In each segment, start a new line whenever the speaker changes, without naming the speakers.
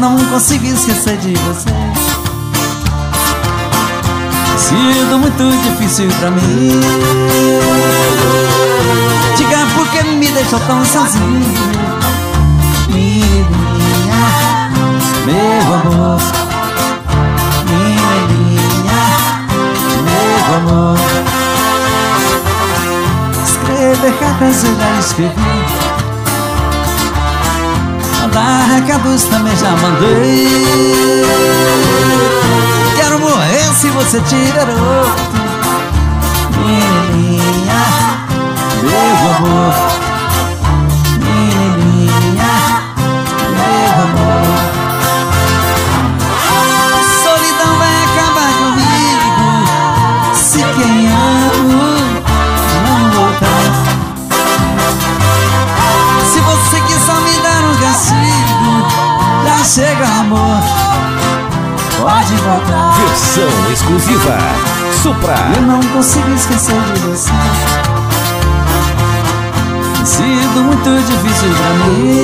não consigo esquecer de você. Tem sido muito difícil pra mim. Diga por que me deixou tão sozinho. Menininha, meu amor. Menininha, meu amor. Escrever cartas eu já escrevi, mandar recados também já mandei. Quero morrer se você tiver outro. Menininha, meu amor. Menininha, meu amor. Solidão vai acabar comigo se quem amo não voltar. Se você quiser me dar um castigo, já chega, amor, pode voltar.
Versão exclusiva Supra.
Eu não consigo esquecer de você. Tem sido muito difícil pra mim.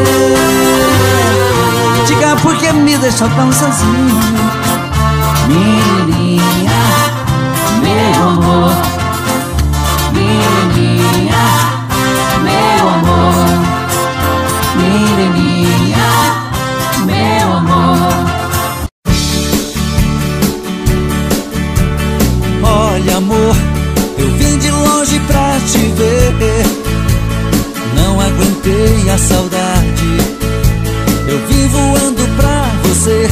Diga por que me deixou tão sozinho. Menininha, meu amor. Menininha, meu amor. Menininha, meu amor.
Olha, amor, eu vim de longe pra te ver. Não aguentei a saudade. Eu vim voando pra você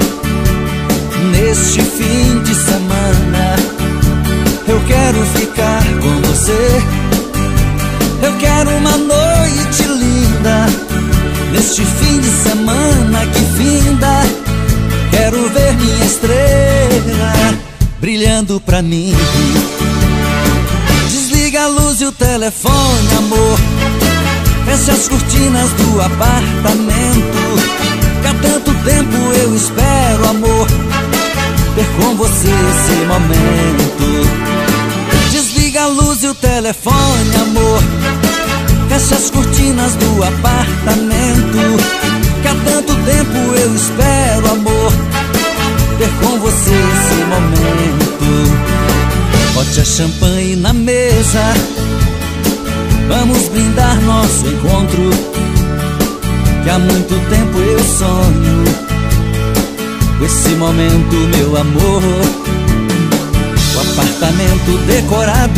neste fim de semana. Eu quero ficar com você. Eu quero uma noite linda neste fim de semana que finda. Quero ver minha estrela brilhando pra mim. Desliga a luz e o telefone, amor. Feche as cortinas do apartamento. Que há tanto tempo eu espero, amor, ter com você esse momento. Desliga a luz e o telefone, amor. Feche as cortinas do apartamento. Que há tanto tempo eu espero, amor, ter com você esse momento. Bote a champanhe na mesa. Vamos brindar nosso encontro. Que há muito tempo eu sonho com esse momento, meu amor. O apartamento decorado,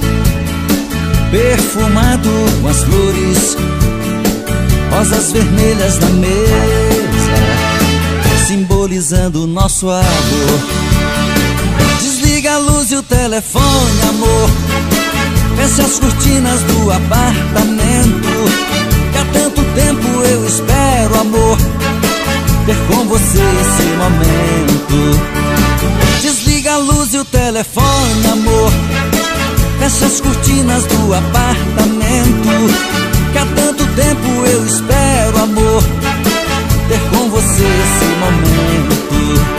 perfumado com as flores, rosas vermelhas na mesa, simbolizando o nosso amor. Desliga a luz e o telefone, amor. Feche as cortinas do apartamento. Que há tanto tempo eu espero, amor, ter com você esse momento. Desliga a luz e o telefone, amor. Feche as cortinas do apartamento. Que há tanto tempo eu espero, amor, ter com você esse momento.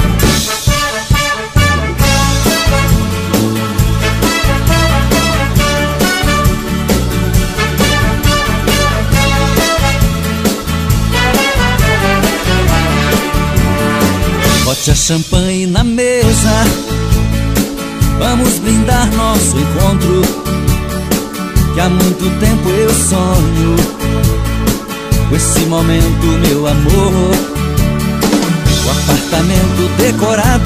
Bote a champanhe na mesa. Vamos brindar nosso encontro. Que há muito tempo eu sonho com esse momento, meu amor. O apartamento decorado,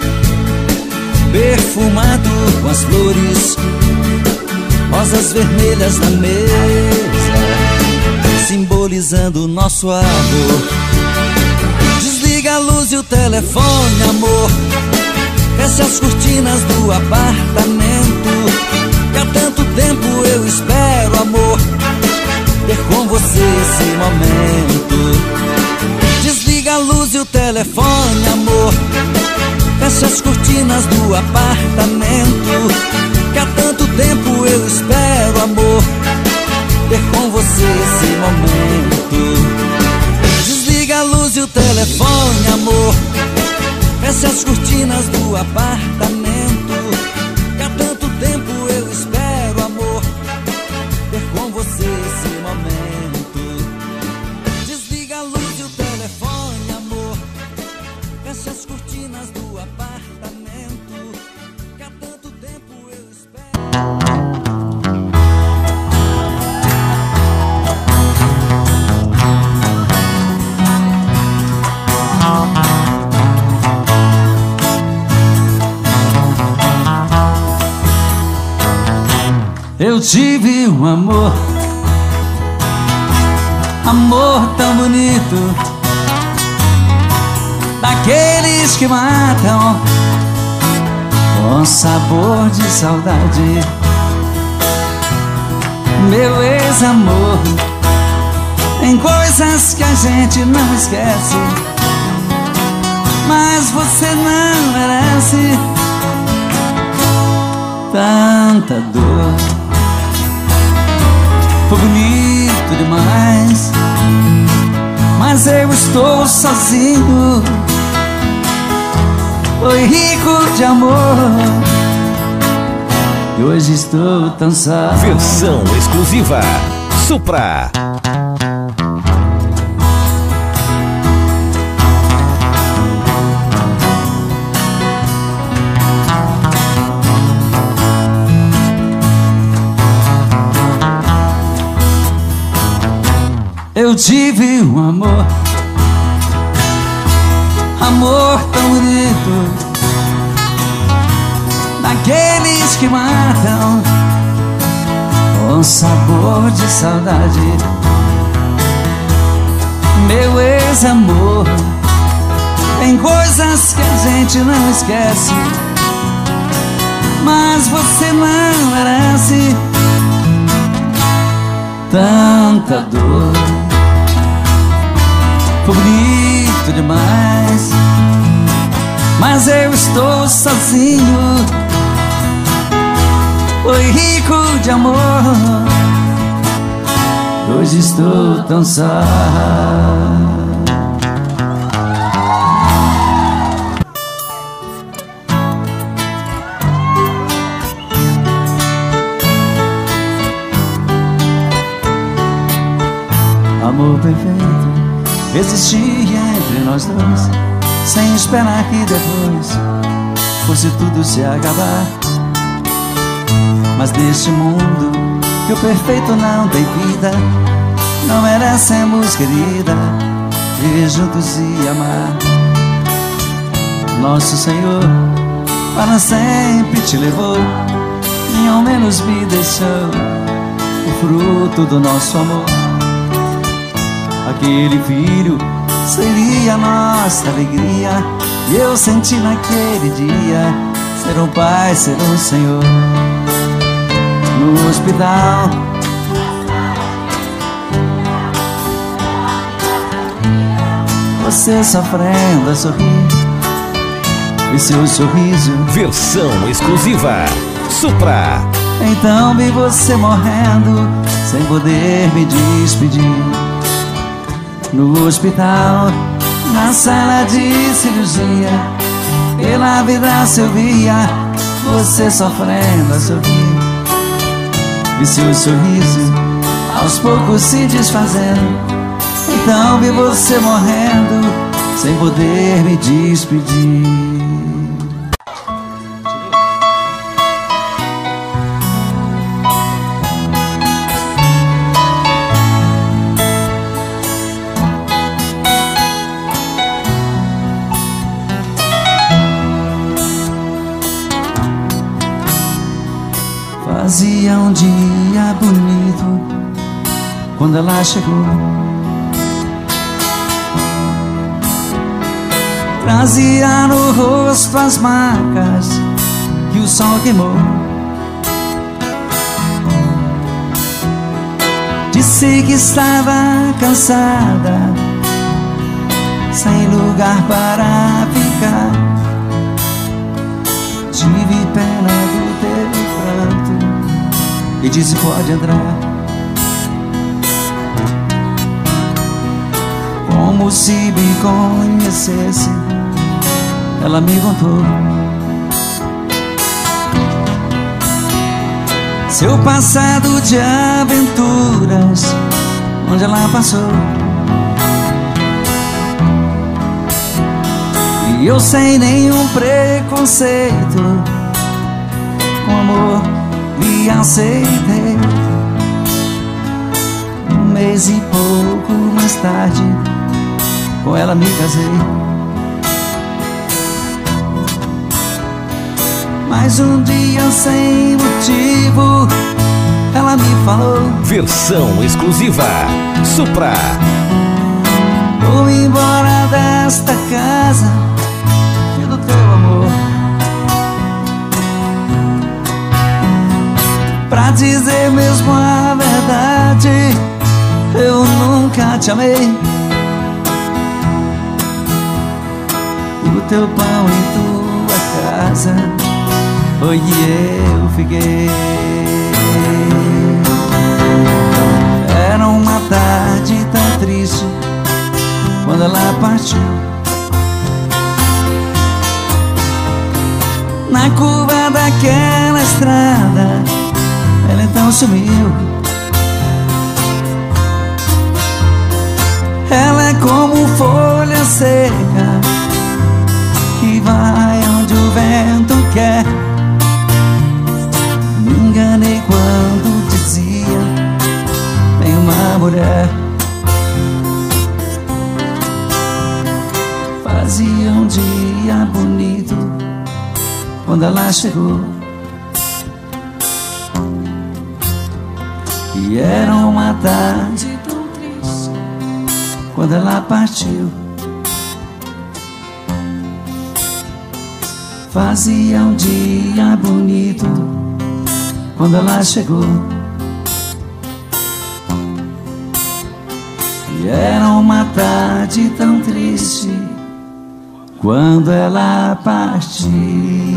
perfumado com as flores, rosas vermelhas na mesa, simbolizando o nosso amor. Desliga a luz e o telefone, amor. Feche as cortinas do apartamento. Que há tanto tempo eu espero, amor, ter com você esse momento. Desliga a luz e o telefone, amor. Feche as cortinas do apartamento. Que há tanto tempo eu espero, amor, ter com você esse momento. Desliga a luz e o telefone, amor. Feche as cortinas do apartamento. Que há tanto tempo eu espero, amor, ter com você esse momento. Desliga a luz e o telefone.
Eu tive um amor, amor tão bonito, daqueles que matam com sabor de saudade. Meu ex-amor, tem coisas que a gente não esquece, mas você não merece tanta dor. Foi bonito demais, mas eu estou sozinho. Foi rico de amor e hoje estou tão só.
Versão exclusiva Supra.
Eu tive um amor, amor tão bonito, daqueles que matam com sabor de saudade. Meu ex-amor, tem coisas que a gente não esquece, mas você não merece tanta dor. Foi bonito demais, mas eu estou sozinho. Foi rico de amor, hoje estou tão só. Amor perfeito existia entre nós dois, sem esperar que depois fosse tudo se acabar. Mas neste mundo que o perfeito não tem vida, não merecemos, querida, viver juntos e amar. Nosso Senhor para sempre te levou e ao menos me deixou o fruto do nosso amor. Aquele filho seria nossa alegria, e eu senti naquele dia ser um pai, ser um Senhor. No hospital, você sofrendo a sorrir, e seu sorriso.
Versão exclusiva Supra.
Então vi você morrendo sem poder me despedir. No hospital, na sala de cirurgia, pela vidraça eu via você sofrendo a sorrir, e seu sorriso aos poucos se desfazendo. Então vi você morrendo sem poder me despedir. Fazia um dia bonito quando ela chegou, trazia no rosto as marcas que o sol queimou. Disse que estava cansada, sem lugar para ficar. Tive pena do teu pranto e disse: pode entrar. Como se me conhecesse, ela me contou seu passado de aventuras, onde ela passou. E eu sem nenhum preconceito, com amor me aceitei. Um mês e pouco mais tarde, com ela me casei. Mas um dia sem motivo, ela me falou:
Versão exclusiva Supra.
vou embora desta casa e do teu amor, pra dizer mesmo a verdade, eu nunca te amei. O teu pão em tua casa foi eu fiquei. Era uma tarde tão triste quando ela partiu. Na curva daquela estrada ela então sumiu. Ela é como folha seca que vai onde o vento quer. Me enganei quando dizia: tem uma mulher. Fazia um dia bonito quando ela chegou, e era uma tarde tão triste quando ela partiu. Fazia um dia bonito quando ela chegou, e era uma tarde tão triste quando ela partiu.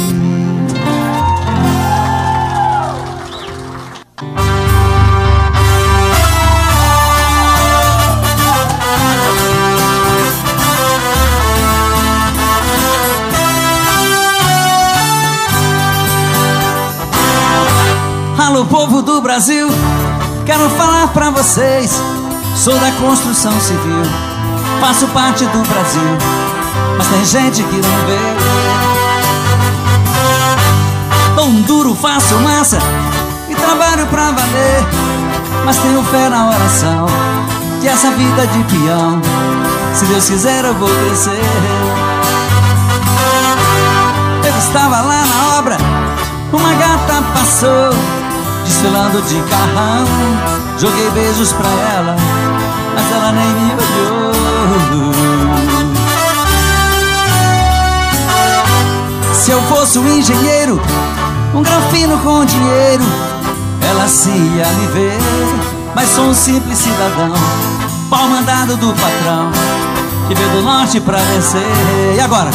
Alô, povo do Brasil, quero falar pra vocês. Sou da construção civil, faço parte do Brasil, mas tem gente que não vê. Dou um duro, faço massa e trabalho pra valer, mas tenho fé na oração que essa vida de peão, se Deus quiser eu vou crescer. Eu estava lá na obra, uma gata passou desfilando de carrão. Joguei beijos pra ela, mas ela nem me olhou. Se eu fosse um engenheiro, um grafino com dinheiro, ela se ia me ver. Mas sou um simples cidadão, pau mandado do patrão, que veio do norte pra vencer. E agora?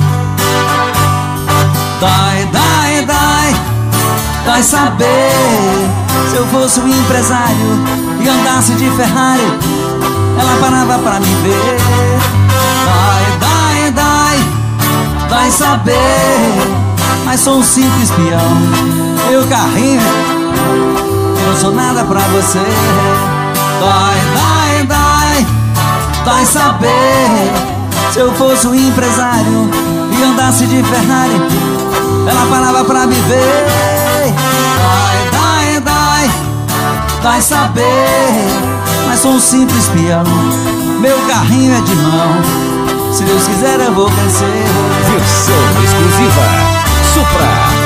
Dói, dói, dói, dói saber. Se eu fosse um empresário e andasse de Ferrari, ela parava pra me ver. Dói, dói, dói, dói saber, mas sou um simples peão. Meu carrinho, eu não sou nada pra você. Dói, dói, dói, dói saber. Se eu fosse um empresário e andasse de Ferrari, ela parava pra me ver. Dói, dói, dói, dói saber, mas sou um simples peão. Meu carrinho é de mão, se Deus quiser eu vou crescer.
Versão exclusiva Supra.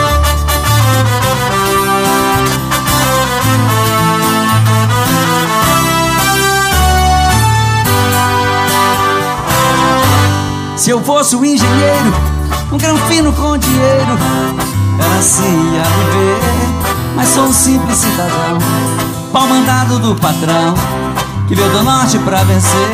Se eu fosse um engenheiro, um granfino com dinheiro, ela se ia me ver. Mas sou um simples cidadão, pau mandado do patrão, que veio do norte pra vencer.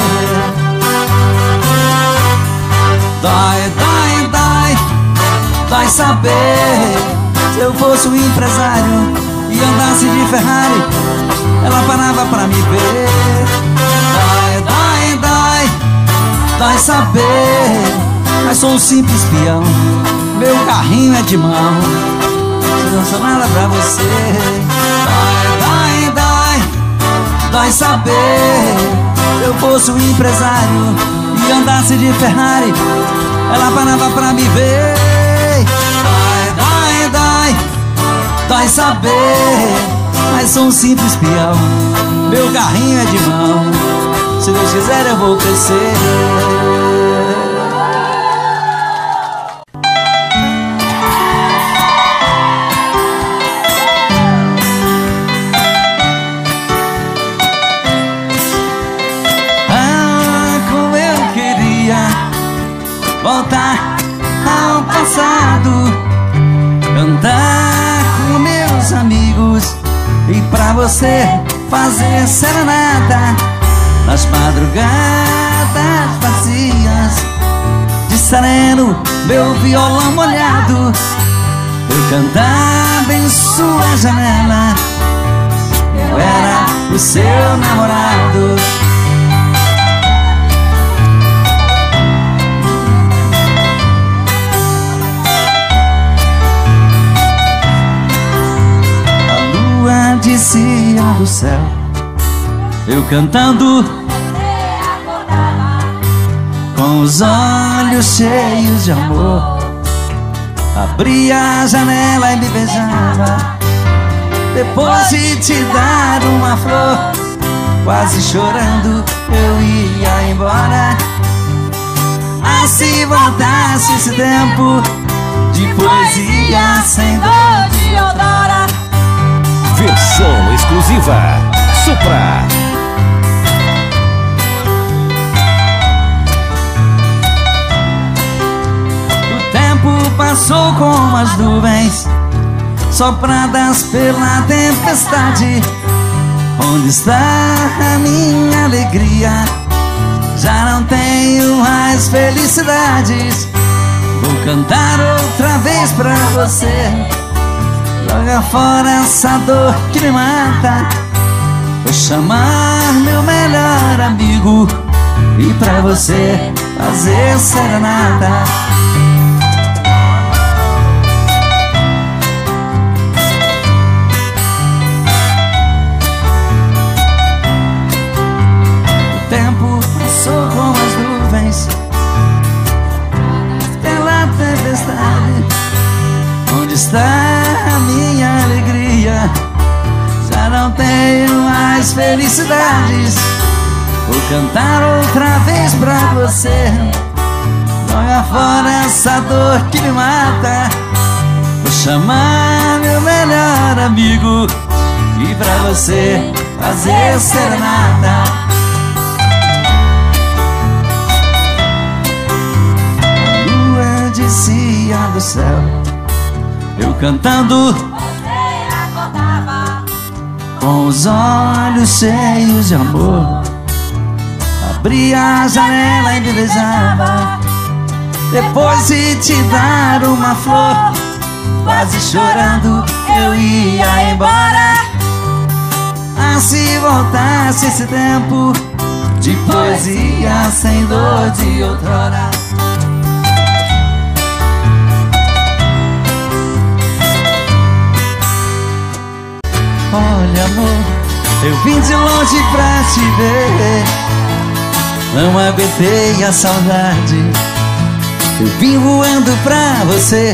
Dói, dói, dói, dói saber. Se eu fosse um empresário e andasse de Ferrari, ela parava pra me ver. Dói, dói, dói, dói saber, mas sou um simples peão. Meu carrinho é de mão, se não sou nada pra você. Dói, dói, dói, dói saber. Se eu fosse um empresário e andasse de Ferrari, ela parava pra me ver. Dói, dói, dói, dói saber, mas sou um simples peão. Meu carrinho é de mão, se Deus quiser eu vou crescer. você fazer serenata nas madrugadas vazias, de sereno, meu violão molhado, eu cantava em sua janela. Eu era o seu namorado. Descia do céu, eu cantando, com os olhos cheios de amor, abria a janela e me beijava. Depois de te dar uma flor, quase chorando, eu ia embora. Ah, se voltasse esse tempo de poesia sem dor de outrora.
Versão exclusiva Supra.
O tempo passou como as nuvens sopradas pela tempestade. Onde está a minha alegria? Já não tenho mais felicidades. Vou cantar outra vez pra você. Joga fora essa dor que me mata. Vou chamar meu melhor amigo e pra você fazer serenata. O tempo passou como as nuvens pela tempestade. Onde está a minha alegria? Já não tenho mais felicidades. Vou cantar outra vez pra você. Joga fora essa dor que me mata. Vou chamar meu melhor amigo e pra você fazer serenata. A lua descia do céu, eu cantando,
você acordava
com os olhos cheios de amor, abria a janela e me beijava. Depois de te dar uma flor, quase chorando, eu ia embora. Ah, se voltasse esse tempo de poesia sem dor de outrora. Olha, amor, eu vim de longe pra te ver. Não aguentei a saudade. Eu vim voando pra você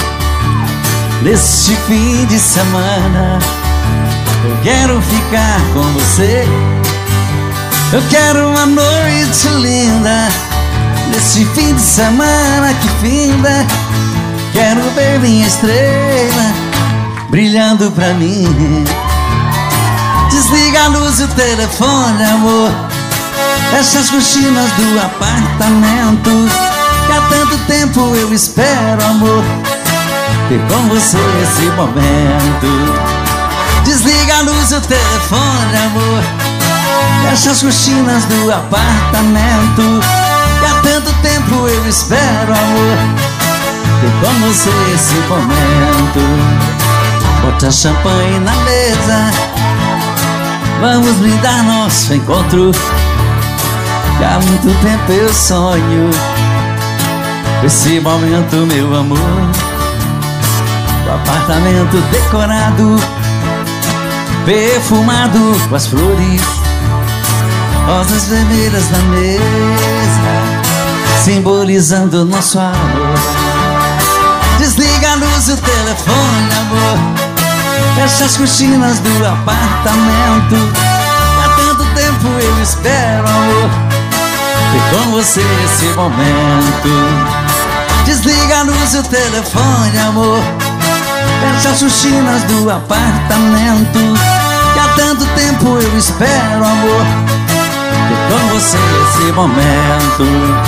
neste fim de semana. Eu quero ficar com você. Eu quero uma noite linda neste fim de semana que finda. Quero ver minha estrela brilhando pra mim. Desliga a luz e o telefone, amor. Fecha as cortinas do apartamento, que há tanto tempo eu espero, amor, ter com você esse momento. Desliga a luz e o telefone, amor. Fecha as cortinas do apartamento, que há tanto tempo eu espero, amor, ter com você esse momento. Bota champanhe na mesa, vamos brindar nosso encontro, que há muito tempo eu sonho esse momento, meu amor. O apartamento decorado, perfumado com as flores, rosas vermelhas na mesa, simbolizando nosso amor. Desliga a luz e o telefone, amor. Fecha as cortinas do apartamento, há tanto tempo eu espero, amor, ter com você esse momento. Desliga a luz e o telefone, amor. Fecha as cortinas do apartamento, que há tanto tempo eu espero, amor, ter com você esse momento.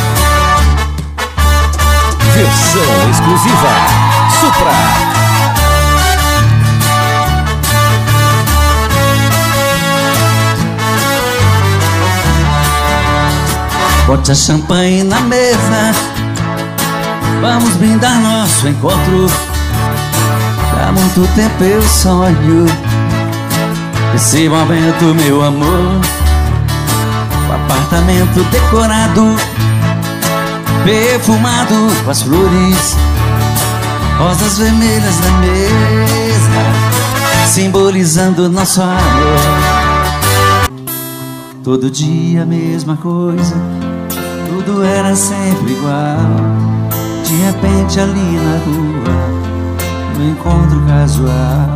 Versão exclusiva Supra.
bote a champanhe na mesa, vamos brindar nosso encontro. Já há muito tempo eu sonho esse momento, meu amor. O apartamento decorado, perfumado com as flores, rosas vermelhas na mesa, simbolizando nosso amor. Todo dia a mesma coisa, tudo era sempre igual. De repente ali na rua, no encontro casual,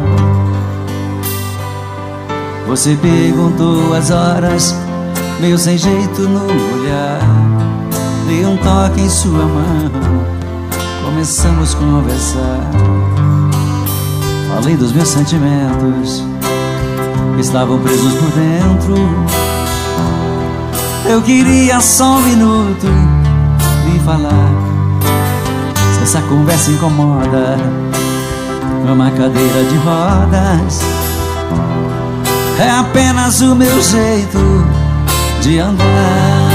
você perguntou as horas, meio sem jeito no olhar. Dei um toque em sua mão, começamos a conversar. Falei dos meus sentimentos que estavam presos por dentro. Eu queria só um minuto me falar. Se essa conversa incomoda, uma cadeira de rodas é apenas o meu jeito de andar.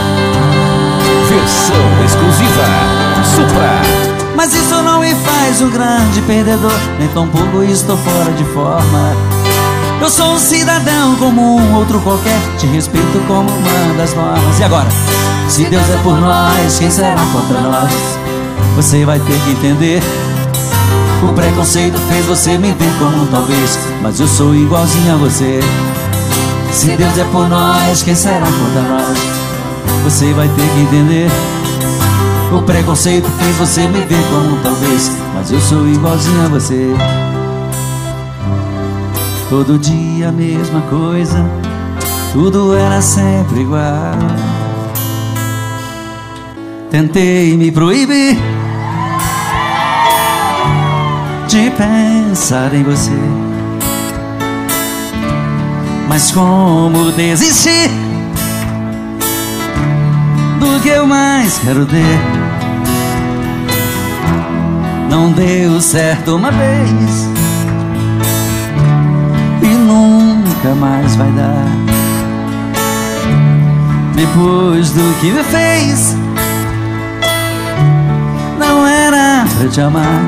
Versão exclusiva Supra.
Mas isso não me faz um grande perdedor, nem tampouco estou fora de forma. Eu sou um cidadão como um outro qualquer, te respeito como manda as normas. E agora? Se Deus é por nós, quem será contra nós? Você vai ter que entender. O preconceito fez você me ver como um talvez, mas eu sou igualzinho a você. Se Deus é por nós, quem será contra nós? Você vai ter que entender. O preconceito fez você me ver como um talvez, mas eu sou igualzinho a você. Todo dia a mesma coisa, tudo era sempre igual. Tentei me proibir de pensar em você, mas como desistir do que eu mais quero ter? Não deu certo uma vez e nunca mais vai dar. Depois do que me fez, não era pra te amar.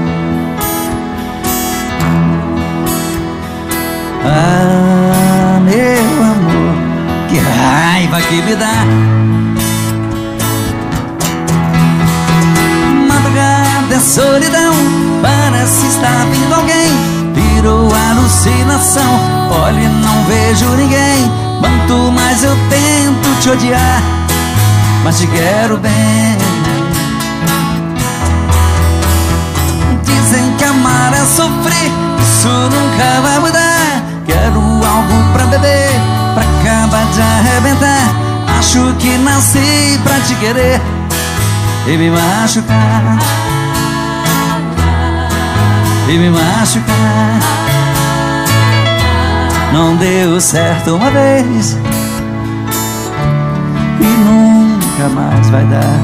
Ah, meu amor, que raiva que me dá. Madrugada é solidão, parece estar vindo alguém. Virou alucinação, olha e não vejo ninguém. Quanto mais eu tento te odiar, mas te quero bem. Dizem que amar é sofrer, isso nunca vai mudar. Quero algo pra beber, pra acabar de arrebentar. Acho que nasci pra te querer e me machucar, e me machucar. Não deu certo uma vez e nunca mais vai dar.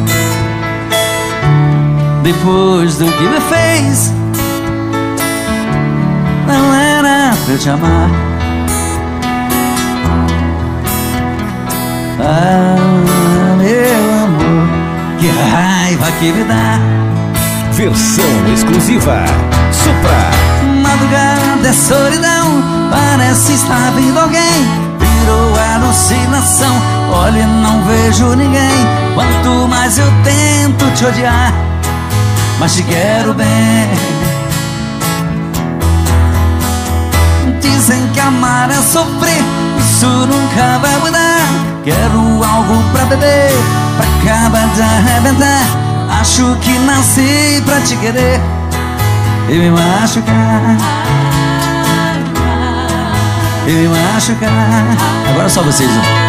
Depois do que me fez, não era pra eu te amar. Ah, meu amor, que raiva que me dá.
Versão exclusiva Supra.
Madrugada é solidão, parece estar vindo alguém. Virou alucinação, olha e não vejo ninguém. Quanto mais eu tento te odiar, mas te quero bem. Dizem que amar é sofrer, isso nunca vai mudar. Quero algo pra beber, pra acabar de arrebentar. Acho que nasci pra te querer e me machucar, e me machucar. Agora só vocês,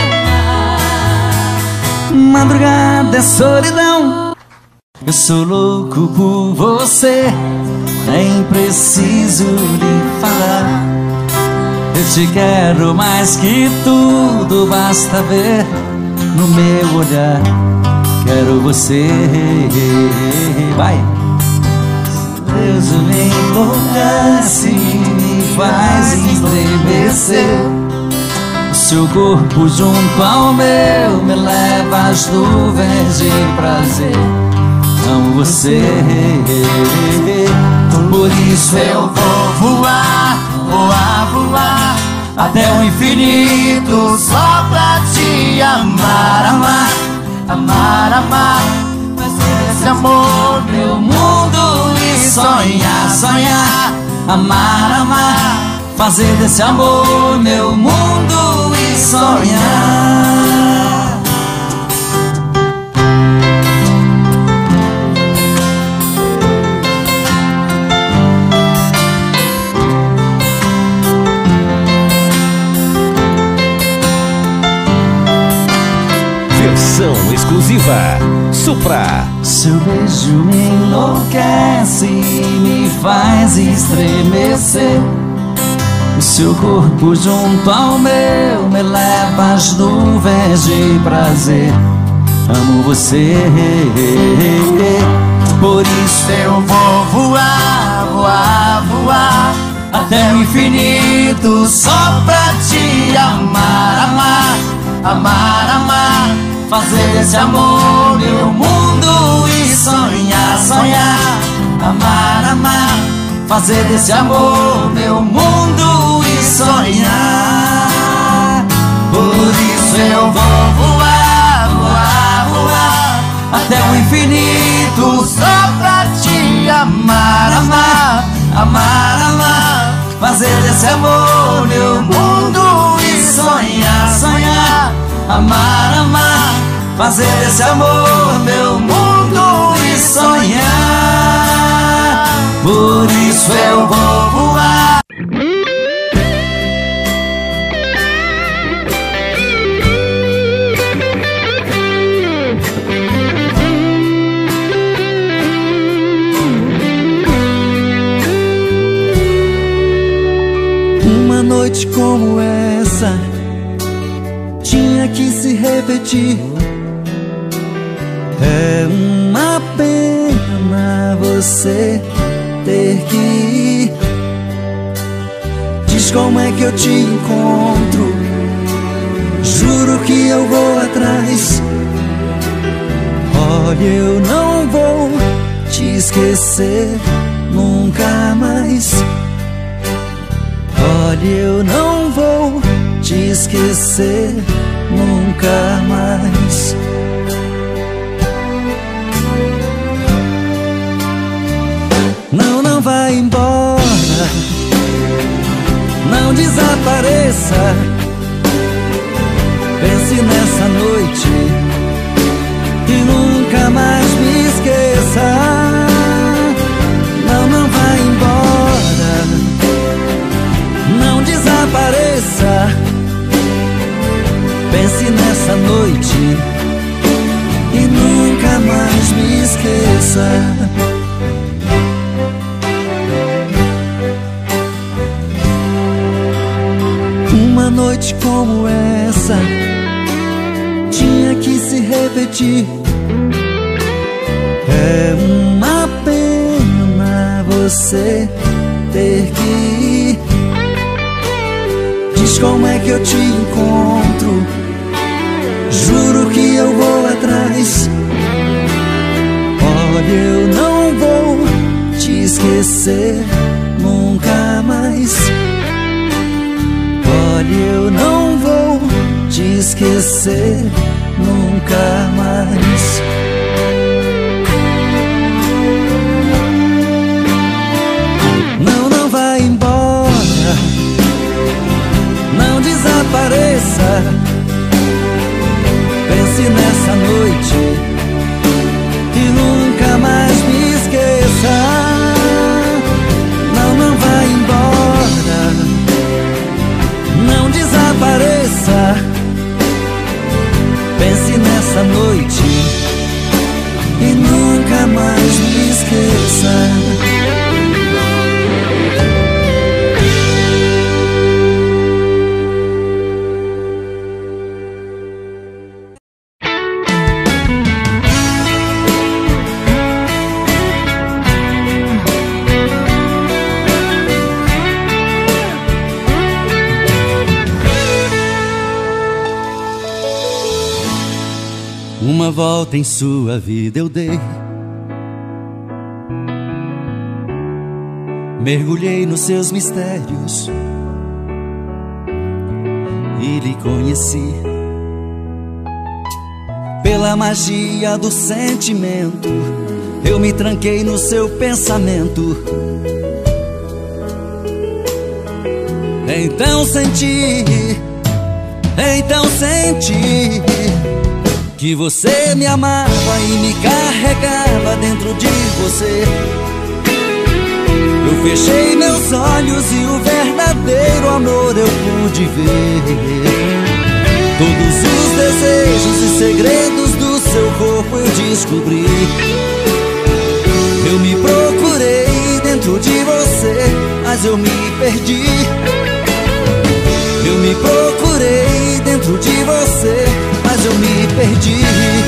Madrugada é solidão, eu sou louco por você, nem preciso lhe falar. Eu te quero mais que tudo, basta ver no meu olhar. Quero você, vai. Deus me enlouquece, me faz estremecer. seu corpo junto ao meu me leva às nuvens de prazer. Amo você, por isso eu vou voar, voar, voar até o infinito só pra te amar, amar, amar, amar. Fazer desse amor meu mundo e sonhar, sonhar, amar, amar. Fazer desse amor meu mundo e sonhar.
Versão exclusiva Supra.
Seu beijo me enlouquece e me faz estremecer. O seu corpo junto ao meu me leva às nuvens de prazer. Amo você, por isso eu vou voar, voar, voar até o infinito só pra te amar, amar, amar, amar. Fazer desse amor meu mundo e sonhar, sonhar, amar, amar. Fazer desse amor meu mundo e sonhar. Por isso eu vou voar, voar, voar até o infinito só pra te amar, amar, amar, amar. Fazer desse amor meu mundo e sonhar, sonhar, amar, amar. Fazer desse amor meu mundo e sonhar. Por isso eu vou voar.
Uma noite como essa tinha que se repetir. É uma pena você ter que ir. Diz como é que eu te encontro. Juro que eu vou atrás. Olha, eu não vou te esquecer nunca mais. Olha, eu não vou te esquecer nunca mais. Não, não vai embora, não desapareça. Pense nessa noite e nunca mais me esqueça. Não, não vai embora, não desapareça. Pense nessa noite e nunca mais me esqueça. Uma noite como essa tinha que se repetir. É uma pena você ter que ir. Diz como é que eu te encontro. Juro que eu vou atrás. Olha, eu não vou te esquecer nunca mais. Olha, eu não vou te esquecer nunca mais. Não, não vai embora, não desapareça. Pense nessa noite e nunca mais me esqueça. Não, não vai embora, não desapareça. Pense nessa noite uma volta em sua vida eu dei. Mergulhei nos seus mistérios e lhe conheci. Pela magia do sentimento, eu me tranquei no seu pensamento. Então senti que você me amava e me carregava dentro de você. Eu fechei meus olhos e o verdadeiro amor eu pude ver. Todos os desejos e segredos do seu corpo eu descobri. Eu me procurei dentro de você, mas eu me perdi. Eu me procurei dentro de você, mas eu me perdi.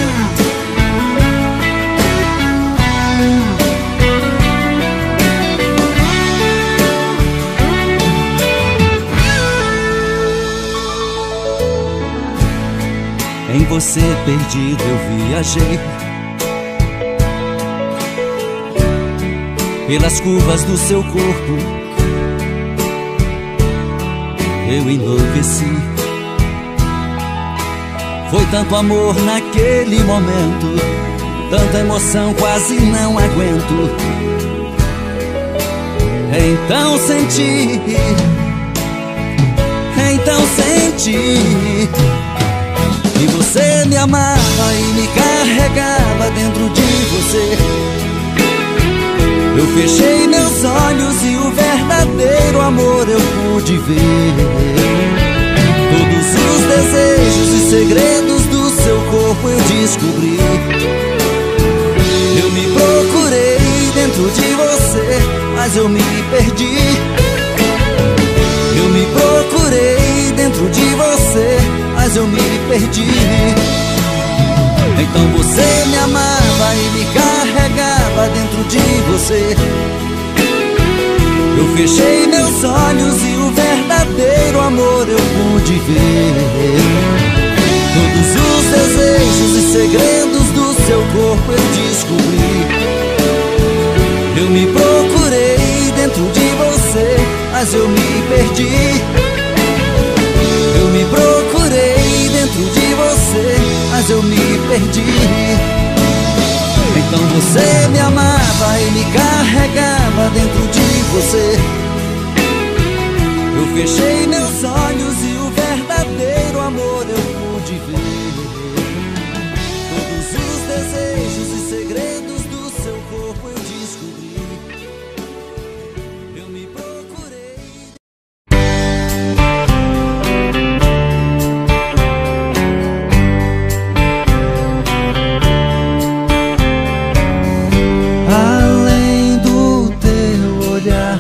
Em você perdido eu viajei, pelas curvas do seu corpo eu enlouqueci. Foi tanto amor naquele momento, tanta emoção quase não aguento. Então senti que você me amava e me carregava dentro de você. Eu fechei meus olhos e o verdadeiro amor eu pude ver. Todos os desejos e segredos do seu corpo eu descobri. Eu me procurei dentro de você, mas eu me perdi. Eu me procurei dentro de você, mas eu me perdi. Então você me amava e me carregava dentro de você. Eu fechei meus olhos e o verdadeiro amor eu pude ver. Todos os desejos e segredos do seu corpo eu descobri. Eu me procurei dentro de você, mas eu me perdi. Eu me procurei dentro de você, mas eu me perdi. Então você me amava e me carregava dentro de você. Eu fechei meus olhos e o verdadeiro amor eu pude ver. Todos os desejos e segredos do seu corpo eu descobri. Eu me procurei. Além do teu olhar,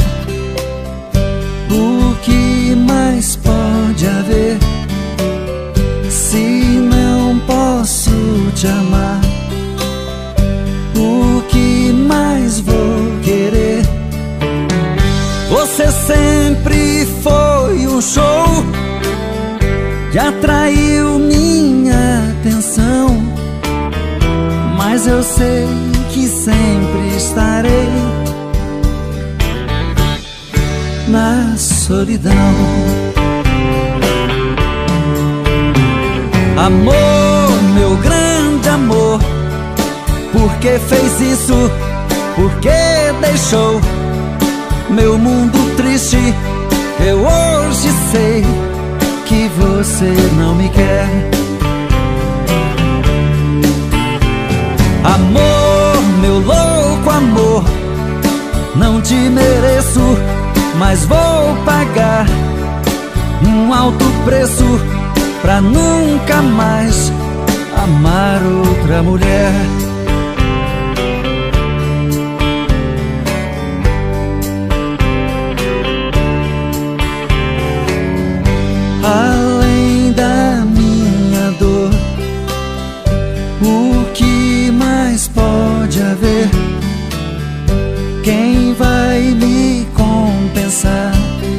o que mais pode haver? Se não posso te amar, o que mais vou querer? Você sempre foi um show que atraiu minha atenção, mas eu sei que sempre estarei na solidão. Amor, meu grande amor, por que fez isso? Por que deixou meu mundo triste? Eu hoje sei que você não me quer. Amor, meu louco amor, não te mereço, mas vou pagar um alto preço pra nunca mais amar outra mulher. Além da minha dor, o que mais pode haver? Quem vai me compensar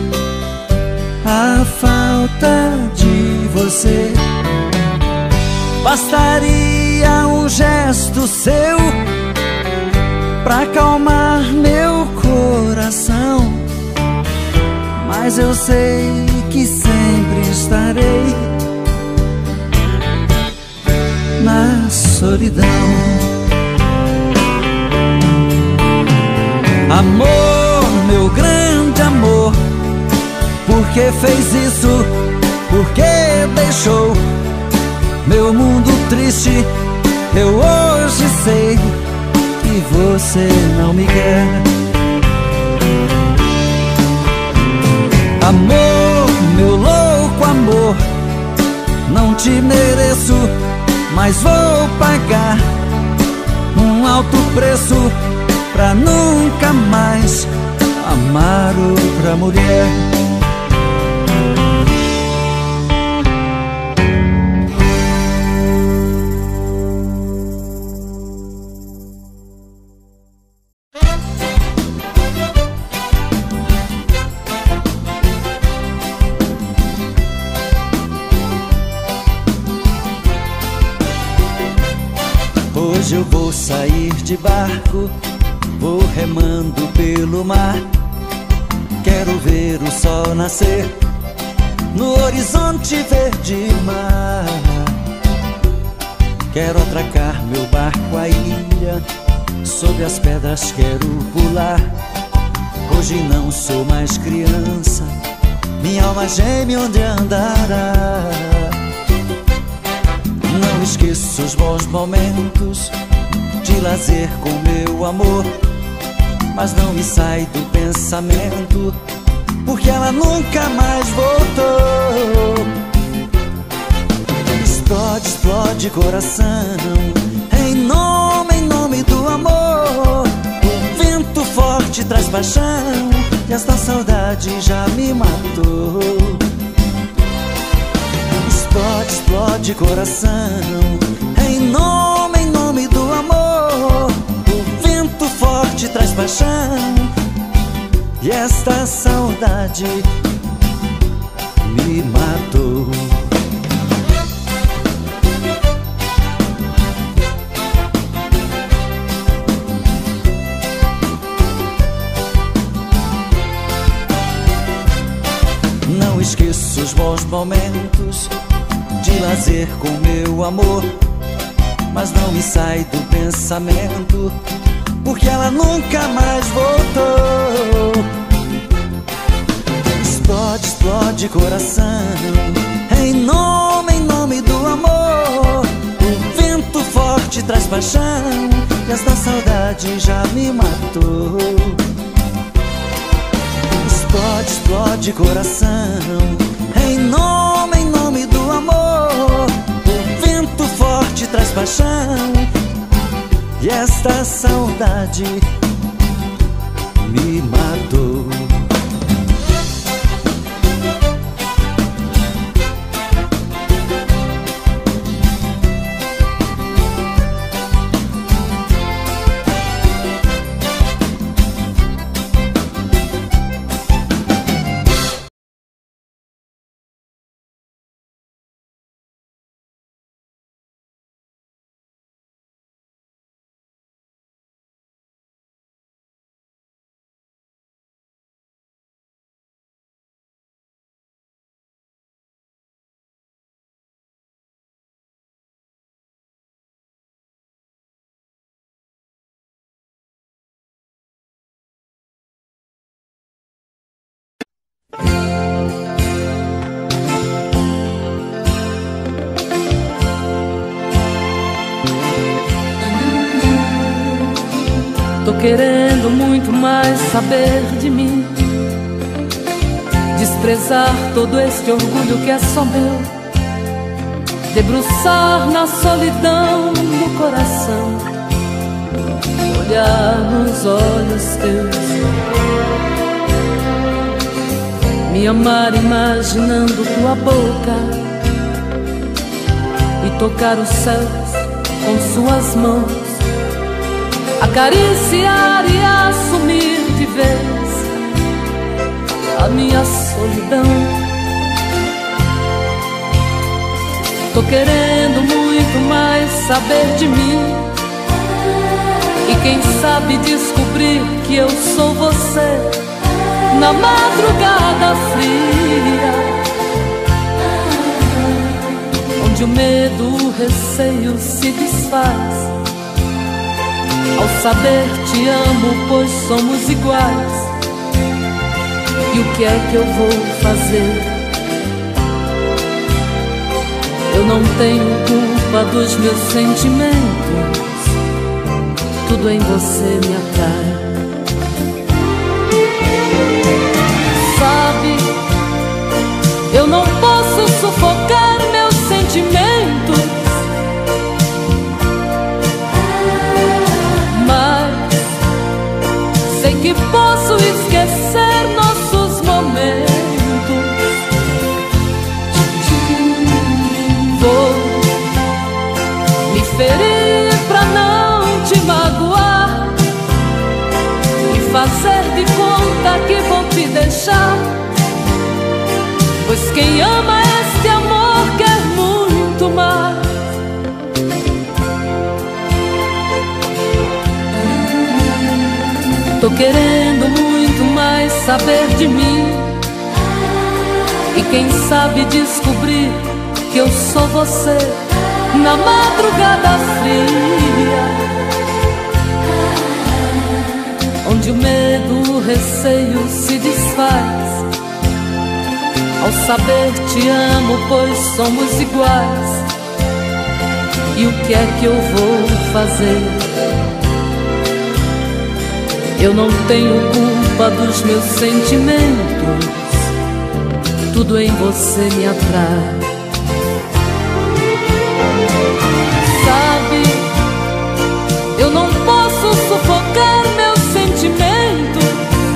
a falta de você? Bastaria Queria um gesto seu pra acalmar meu coração, mas eu sei que sempre estarei na solidão. Amor, meu grande amor, por que fez isso? Por que deixou meu mundo triste? Eu hoje sei que você não me quer. Amor, meu louco amor, não te mereço, mas vou pagar um alto preço pra nunca mais amar outra mulher. Hoje eu vou sair de barco, vou remando pelo mar. Quero ver o sol nascer no horizonte verde mar. Quero atracar meu barco à ilha, sobre as pedras quero pular. Hoje não sou mais criança, minha alma geme onde andará. Não esqueço os bons momentos de lazer com meu amor, mas não me sai do pensamento, porque ela nunca mais voltou. Explode, explode coração, em nome do amor. O vento forte traz paixão, e esta saudade já me matou. Explode, explode coração, em nome do amor. O vento forte traz paixão, e esta saudade me matou. Não esqueço os bons momentos de lazer com meu amor, mas não me sai do pensamento, porque ela nunca mais voltou. Explode, explode coração, em nome do amor. O vento forte traz paixão, e esta saudade já me matou. Explode, explode coração, em nome do amor. O vento forte traz paixão, e esta saudade me matou.
Tô querendo muito mais saber de mim, desprezar todo este orgulho que é só meu, debruçar na solidão do coração, olhar nos olhos teus, me amar imaginando tua boca e tocar os céus com suas mãos, acariciar e assumir de vez a minha solidão. Tô querendo muito mais saber de mim. E quem sabe descobrir que eu sou você na madrugada fria, onde o medo, o receio se desfaz ao saber te amo, pois somos iguais. E o que é que eu vou fazer? Eu não tenho culpa dos meus sentimentos, tudo em você me atrai. Sabe, eu não posso sufocar meus sentimentos, mas sei que posso esquecer nossos momentos. Vou me ferir pra não te magoar e fazer de conta que vou te deixar, pois quem ama este amor quer muito mais. Tô querendo muito mais saber de mim, e quem sabe descobrir que eu sou você na madrugada fria, onde o medo, o receio se desfaz ao saber te amo, pois somos iguais. E o que é que eu vou fazer? Eu não tenho culpa dos meus sentimentos, tudo em você me atrai. Sabe, eu não posso sufocar meus sentimentos,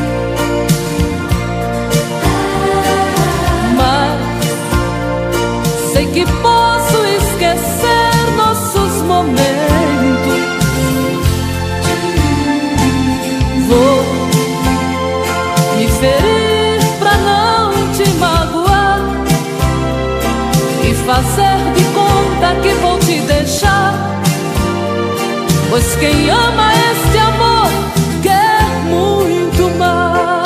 mas sei que posso esquecer nossos momentos. Vou me ferir pra não te magoar e fazer de conta que vou te deixar, pois quem ama este amor quer muito mais.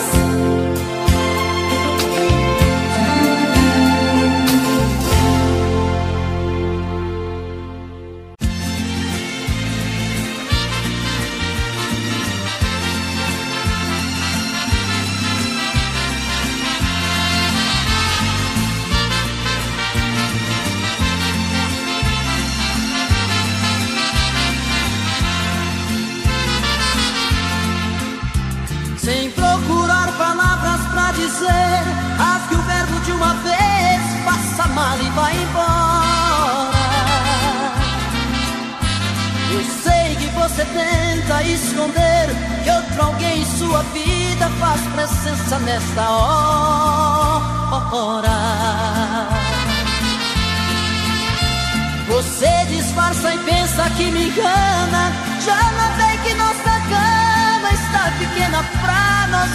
Sem procurar palavras pra dizer, rasgue o verbo de uma vez, passa mal e vai embora. Eu sei que você tenta esconder que outro alguém em sua vida faz presença nesta hora. Você disfarça e pensa que me engana, já notei que nossa cama está pequena pra nós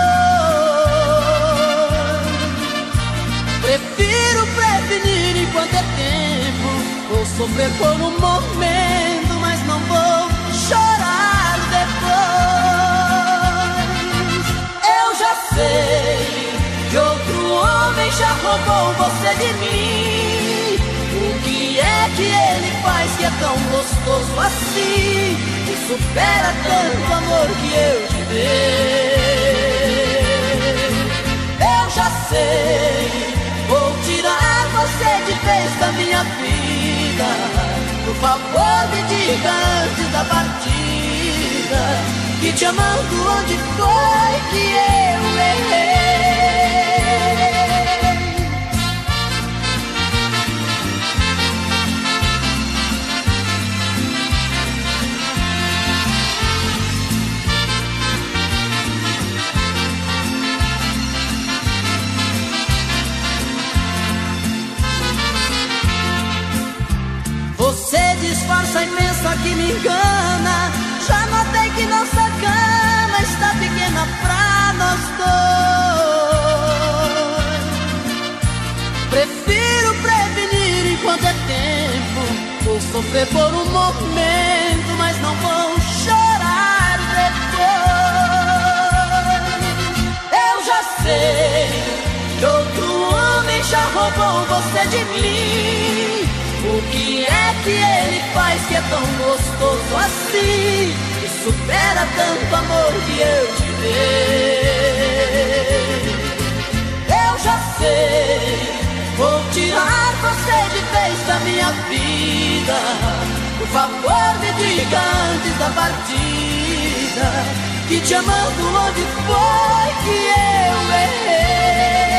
dois. Prefiro prevenir enquanto é tempo, vou sofrer por um momento, mas não vou chorar depois. Eu já sei que outro homem já roubou você de mim. O que é que ele faz que é tão gostoso assim, que supera tanto amor que eu te dei? Eu já sei, vou tirar você de vez da minha vida. Por favor me diga antes da partida, que te amando onde foi que eu errei? Você disfarça e pensa que me engana, já notei que nossa cama está pequena pra nós dois. Prefiro prevenir enquanto é tempo, vou
sofrer por um momento, mas não vão chorar depois. Eu já sei que outro homem já roubou você de mim. O que é que ele faz que é tão gostoso assim, e supera tanto amor que eu te dei? Eu já sei, vou tirar você de vez da minha vida. Por favor me diga antes da partida, que te amando onde foi que eu errei.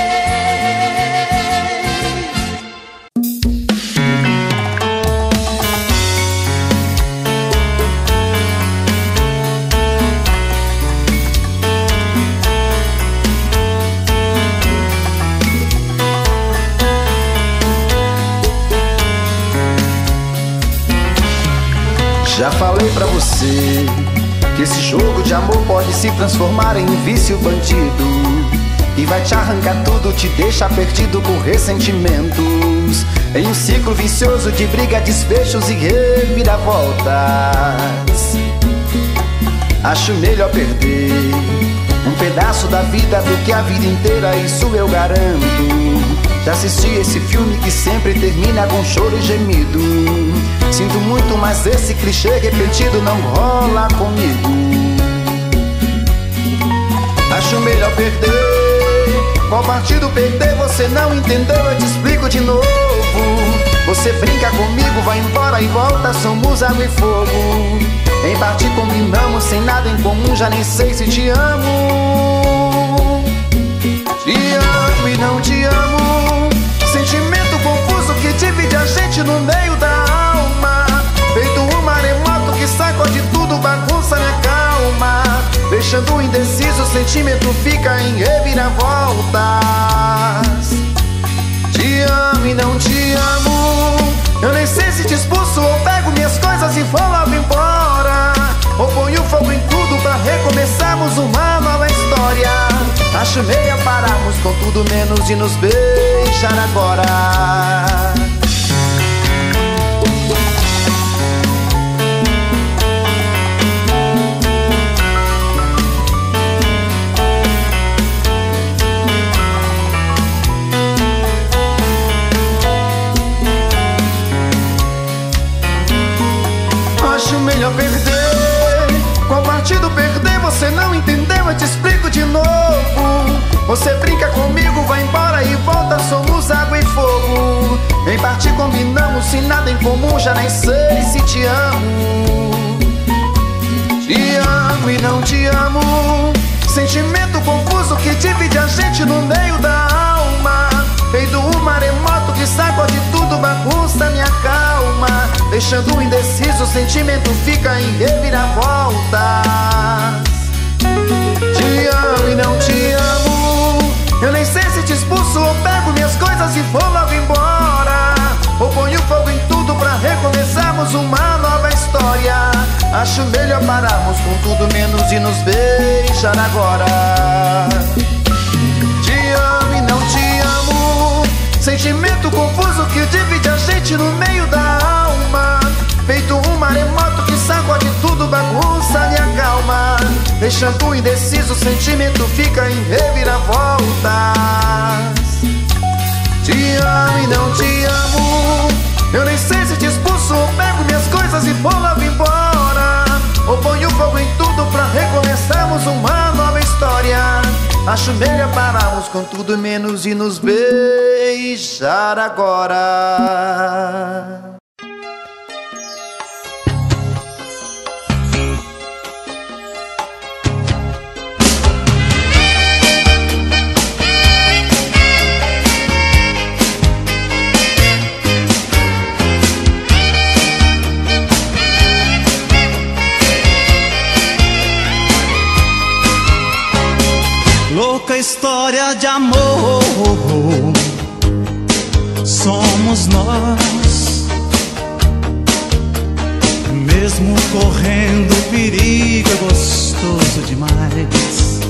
Já falei pra você que esse jogo de amor pode se transformar em um vício bandido, e vai te arrancar tudo, te deixar perdido com ressentimentos, em um ciclo vicioso de briga, desfechos e reviravoltas. Acho melhor perder um pedaço da vida do que a vida inteira, isso eu garanto. Já assisti esse filme que sempre termina com choro e gemido. Sinto muito, mas esse clichê repetido não rola comigo. Acho melhor perder. Qual partido perder? Você não entendeu, eu te explico de novo. Você brinca comigo, vai embora e volta, somos água e fogo. Em parte combinamos, sem nada em comum, já nem sei se te amo. Te amo e não te amo, sentimento confuso que divide a gente no meio da alma. Feito um maremoto que sacode tudo, bagunça minha calma, deixando indeciso, o sentimento fica em reviravoltas. Te amo e não te amo, eu nem sei se te expulso ou pego minhas coisas e vou logo embora, ou ponho fogo em tudo pra recomeçarmos uma nova história. Acho meio pararmos com tudo menos de nos beijar agora. Acho melhor perder. Qual partido perder? Você não entendeu, eu te explico de novo. Você brinca comigo, vai embora e volta, somos água e fogo. Em parte combinamos, sem nada em comum, já nem sei se te amo. Te amo e não te amo, sentimento confuso que divide a gente no meio da alma. Feito um maremoto que sacode tudo, bagunça minha calma, deixando indeciso, o sentimento fica em reviravoltas. Te amo e não te amo, eu nem sei se te expulso ou pego minhas coisas e vou logo embora, ou ponho fogo em tudo pra recomeçarmos uma nova história. Acho melhor pararmos com tudo menos de nos beijar agora. Te amo e não te amo, sentimento confuso que divide a gente no meio da alma. Feito um maremoto que sacode tudo, bagunça minha calma, deixando indeciso, o sentimento fica em reviravoltas. Te amo e não te amo, eu nem sei se te expulso ou pego minhas coisas e vou logo embora, ou ponho fogo em tudo pra recomeçarmos uma nova história. Acho melhor pararmos com tudo menos de nos beijar agora.
Louca história de amor somos nós, mesmo correndo perigo, é gostoso demais.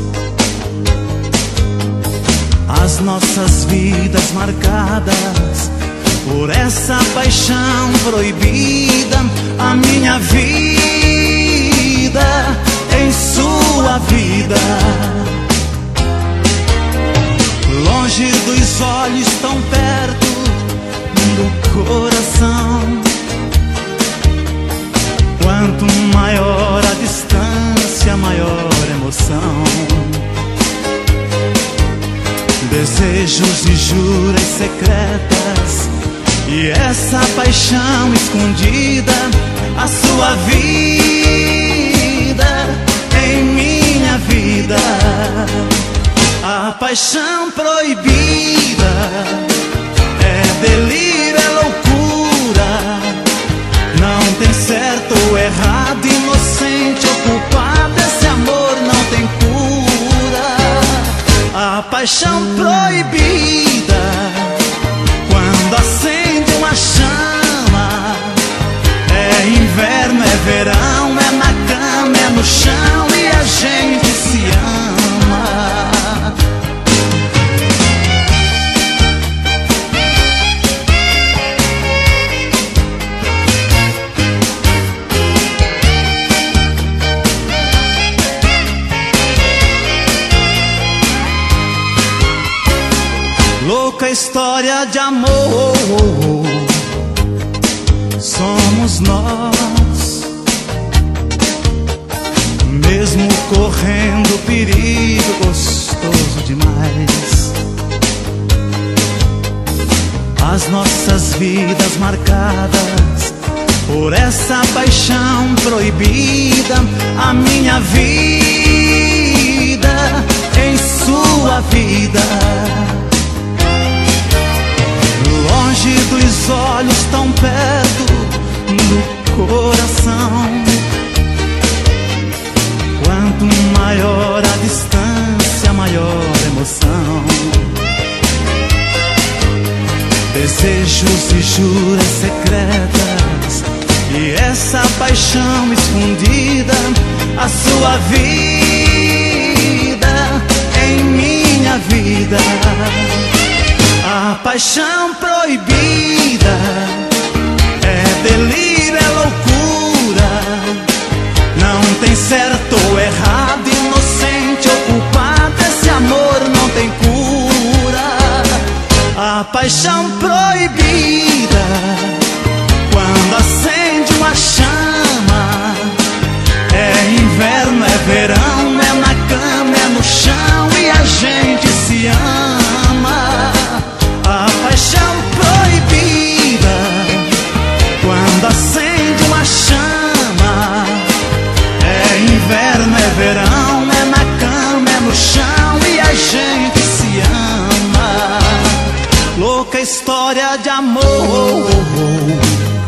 As nossas vidas marcadas
por essa paixão proibida, a minha vida em sua vida. Longe dos olhos, tão perto do coração. Quanto maior a distância, maior a emoção. Desejos e juras secretas, e essa paixão escondida, a sua vida em minha vida. A paixão proibida é delírio, é loucura. Não tem certo ou errado, inocente ou culpado. Esse amor não tem cura. A paixão proibida, quando acende uma chama, é inverno, é verão, é na cama, é no chão, e a gente se ama. Louca história de amor, somos nós, mesmo correndo perigo, gostoso demais. As nossas vidas marcadas por essa paixão proibida, a minha vida em sua vida. Longe dos olhos, tão perto do coração. Quanto maior a distância, maior a emoção. Desejos e juras secretas, e essa paixão escondida, a sua vida em minha vida. A paixão proibida é delírio, é loucura. Não tem certo ou errado, inocente ou culpado. Esse amor não tem cura. A paixão proibida, quando acende uma chama, é inverno, é verão, é na cama, é no chão, e a gente se ama. A paixão proibida, quando acende uma chama, é inverno, é verão, é na cama, é no chão, e a gente se ama. Louca história de amor,